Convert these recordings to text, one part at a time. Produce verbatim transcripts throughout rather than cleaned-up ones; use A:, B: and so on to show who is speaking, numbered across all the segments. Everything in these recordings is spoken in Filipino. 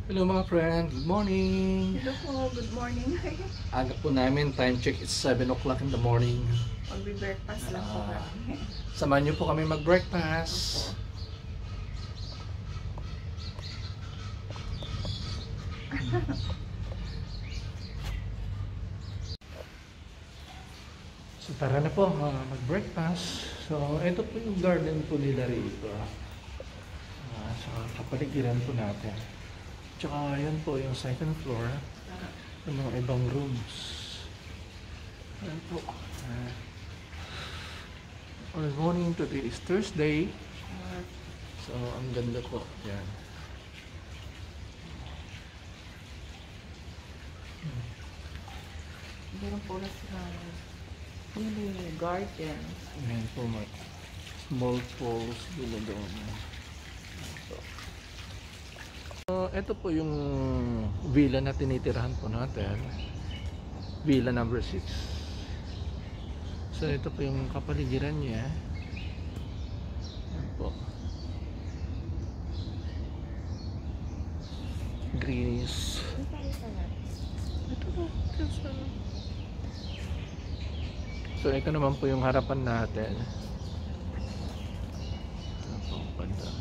A: Hello mga friend, good morning!
B: Hello po, good morning.
A: Aga po namin, time check is seven o'clock in the morning.
B: Magbe-breakfast lang po
A: Ah,
B: kami.
A: Samahan niyo po kami mag-breakfast. So tara na po, uh, mag-breakfast. So ito po yung garden po nila rito. Uh, so kapaligiran po natin. Tsaka yan po yung second floor. Yung mga ibang rooms. Ayan po. Uh, Good morning, today is Thursday. So, ang ganda po. Yan.
B: Meron po na sila mini garden.
A: Ayan po, may small pools ginagawa mo. So, ito po yung villa na tinitirahan po natin. Villa number six. So, ito po yung kapaligiran niya. Ayan po. Greenish. Ito po. So, ito naman po yung harapan natin. Ito po, banda.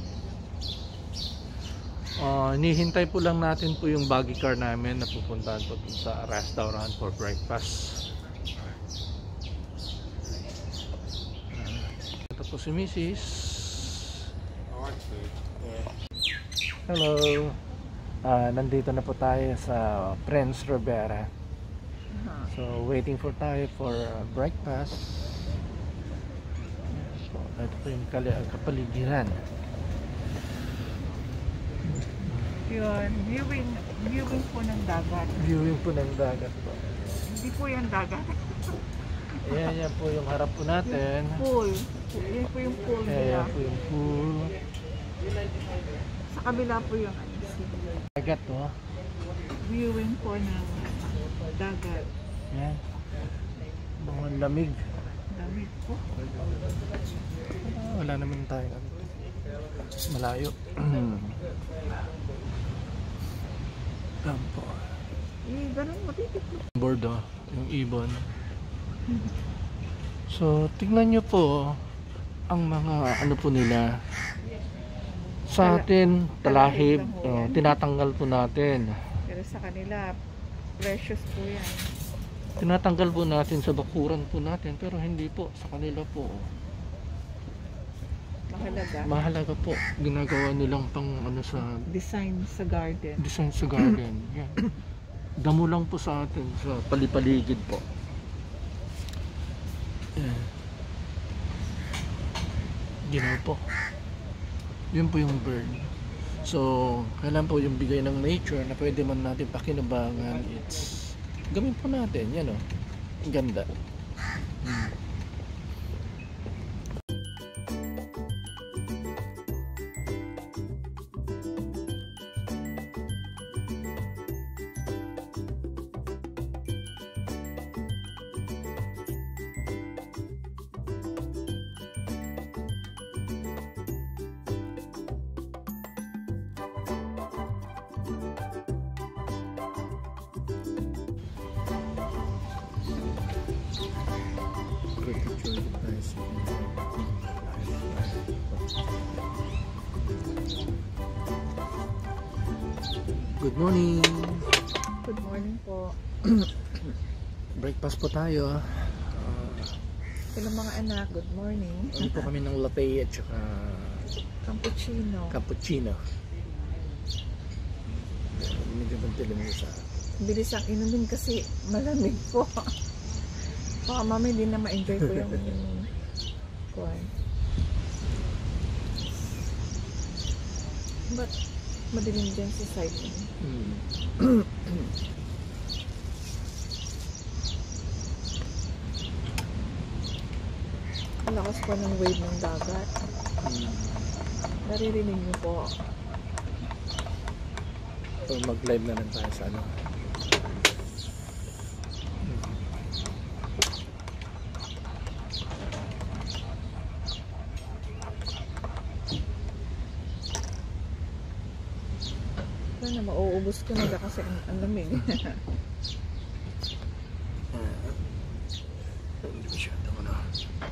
A: Uh, nihintay po lang natin po yung buggy car namin na pupuntahan po sa restaurant for breakfast. Uh, ito po si Missus Hello. Uh, nandito na po tayo sa Prince Rivera. So waiting for tayo for uh, breakfast. So, ito po yung kapaligiran.
B: Yun, viewing, viewing po ng dagat.
A: Viewing po ng dagat po.
B: Hindi po yung dagat.
A: Ayan, yan po yung harap po natin.
B: Yung pool. Yan po yung pool nila.
A: Ayan po yung pool.
B: Sa kabila po yung ano.
A: Dagat po.
B: Viewing po ng dagat.
A: Ayan. Mga lamig.
B: Lamig po.
A: Ah, wala naman tayo. Malayo. Ayan po.
B: Eh, ganun matipid po.
A: Board oh, yung ibon. So, tingnan nyo po ang mga ano po nila. Sa atin, talahib, uh, tinatanggal po natin.
B: Pero sa kanila, precious po yan.
A: Tinatanggal po natin sa bakuran po natin, pero hindi po, sa kanila po.
B: Mahalaga.
A: Mahalaga po. Ginagawa nilang pang ano sa
B: Design sa garden.
A: design sa garden. Yan. Damo lang po sa atin sa palipaligid po. Yan. Ginawa po. Yun po yung bird. So, kailan po yung bigay ng nature na pwede man natin pakinabangan. It's gawin po natin. Yan o. Ang ganda. Hmm. Good morning.
B: Good morning po.
A: Breakfast po tayo. Uh,
B: Hello mga anak, good morning.
A: Ano po kami ng latte at saka
B: Cappuccino.
A: cappuccino. Medyo bantilin mo sa
B: Bilis ang inumin kasi malamig po. Baka mami hindi na ma-enjoy ko yung kuwan. But madilim dyan sa side mo.
A: hmm.
B: Ang lakas po ng wave ng dagat.
A: hmm.
B: Naririnig niyo po.
A: So mag-live na lang tayo sa ano.
B: Inubos ko na da kasi ang, ang lamig.
A: Hindi masyado ko na.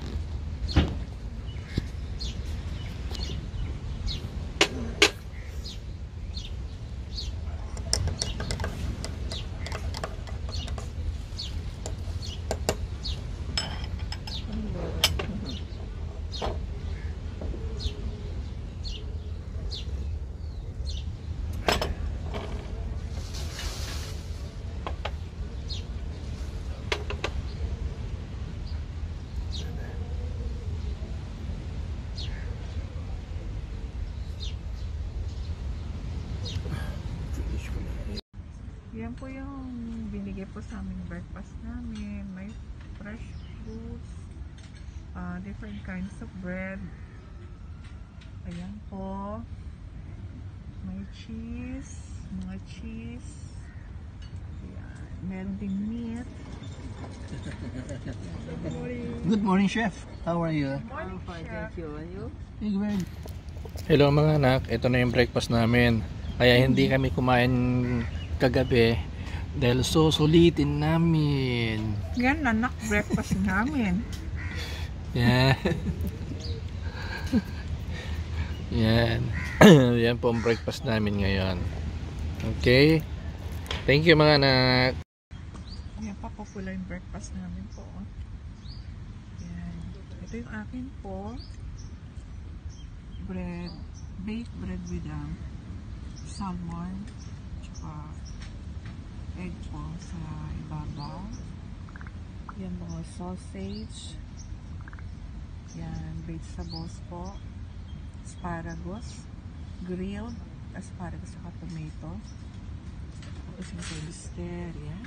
B: Yan po yung binigay po sa aming breakfast namin. May fresh fruits, uh, different kinds of bread. Ayan po. May cheese, mga cheese. Ayan. Meron ding meat. Good morning.
C: Good morning, Chef. How are you?
B: Morning,
D: Fine,
B: Chef.
D: thank you. And you?
C: Thank you very
A: Hello mga anak, ito na yung breakfast namin. Kaya hindi kami kumain kagabi dahil susulitin namin.
B: Yan, nanak, breakfast namin.
A: Yan. Yan. Yan po ang breakfast namin ngayon. Okay? Thank you mga anak.
B: Yan, papapula yung breakfast namin po. Yan. Ito yung akin po. Bread. Baked bread with um, salmon. Tsaka egg po sa ibabaw. Yan mga sausage. Yan, vegetables po. Asparagus. Grilled asparagus saka tomato. Tapos yung lobster. Yan.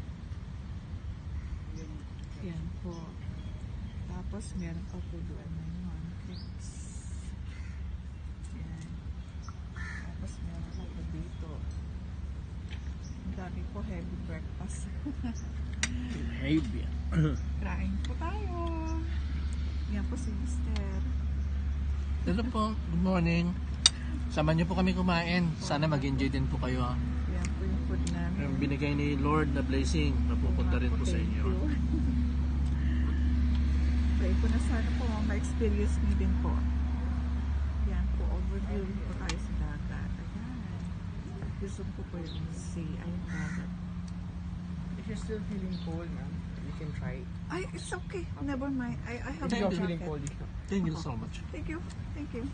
B: Yan po. Tapos meron pa po doon na yun. Cakes. Yan. Tapos meron pa po dito. Ang dami po heavy breakfast.
C: Heavy.
B: Kain po tayo. Yan po si mister.
A: Hello po, good morning. Sama niyo po kami kumain. Sana mag-enjoy din po kayo.
B: Yan po yung food namin.
A: Yung binigay ni Lord na blessing, napupunta rin po sa inyo.
B: Pray po na sana po ma-experience niyo din po. Yan po, overview po tayo sa dagat. Ayan. Gusto ko po yung sea. Ayun, dagat.
D: If you're still feeling cold, ma'am, you can try.
B: Ay, it's okay. Never mind. I, I have
D: If
B: a
D: you're feeling
B: jacket.
D: cold, you can.
A: Thank you so much.
B: Thank you. Thank you.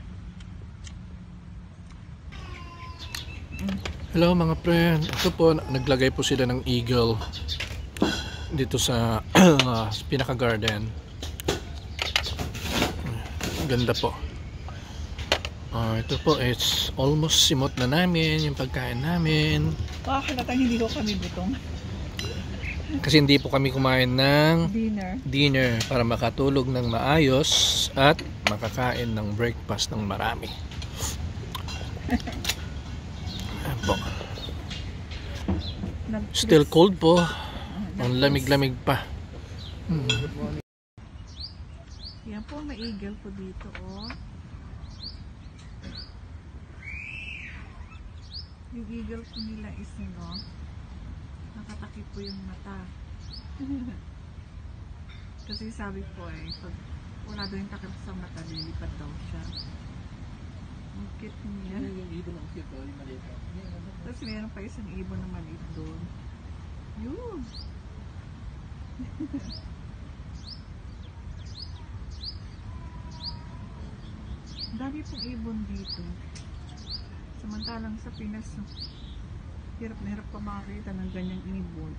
A: Hello mga friend. Ito po, naglagay po sila ng eagle dito sa uh, pinaka garden. Ganda po. Uh, ito po, it's almost simot na namin yung pagkain namin.
B: Makakalata hindi ko kami butong.
A: Kasi hindi po kami kumain ng
B: Dinner.
A: dinner para makatulog ng maayos at makakain ng breakfast ng marami. Ayan po. Still cold po. Ang lamig-lamig pa. Hmm.
B: Yan po, may eagle po dito, oh. Yung eagle po nila is, no, nakatakip po yung mata. Kasi sabi po eh, pag wala daw yung takip sa mata, lilipad daw siya. Ang cute niya.
C: Yung ibon ang cute, yung maliit.
B: Tapos meron pa isang ibon na maliit doon. Yun! Dami pong ibon dito. Samantalang sa Pinas, hirap na hirap pa makakita ng ganyang ibon.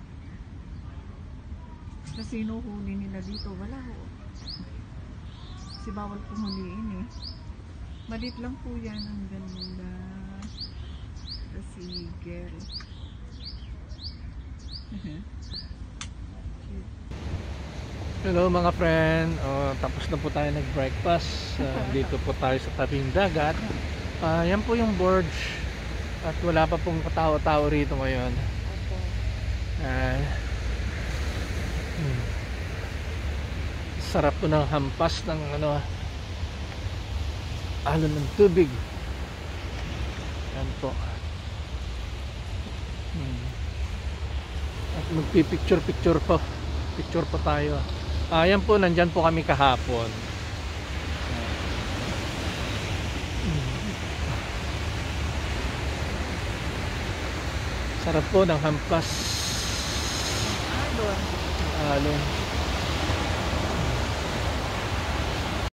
B: Kasi hinuhuli nila dito, wala ho. Kasi bawal pong huliin eh. Malit lang po yan, ang ganda. Kasi girl.
A: Hello mga friend. Oh, tapos na po tayo nag-breakfast. Uh, dito po tayo sa tabing dagat. Uh, yan po yung board. At wala pa pong katao-tao rito ngayon. Uh, hmm. Sarap po ng hampas ng ano, alon ng tubig. Yan po. magpipicture-picture po. Picture po tayo. Ayan po, nandyan po kami kahapon. Sarap po ng hampas.
B: Alon.
A: Alon.